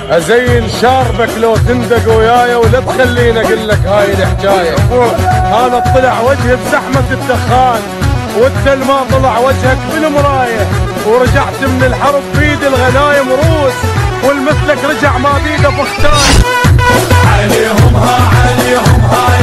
ازين شاربك لو تندق وياي، ولا تخليني اقول لك هاي الحكايه. انا طلع وجهي بزحمه الدخان، وانت ما طلع وجهك بالمرايه، ورجعت من الحرب بيد الغنايم روس، والمثلك رجع ما بيده بختان. عليهم ها عليهم ها